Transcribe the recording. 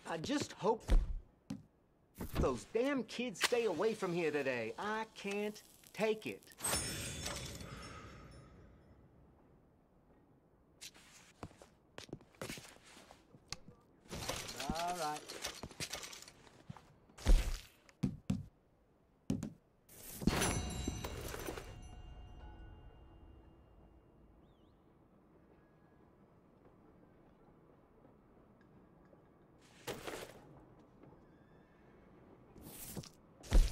I just hope those damn kids stay away from here today. I can't take it. All right.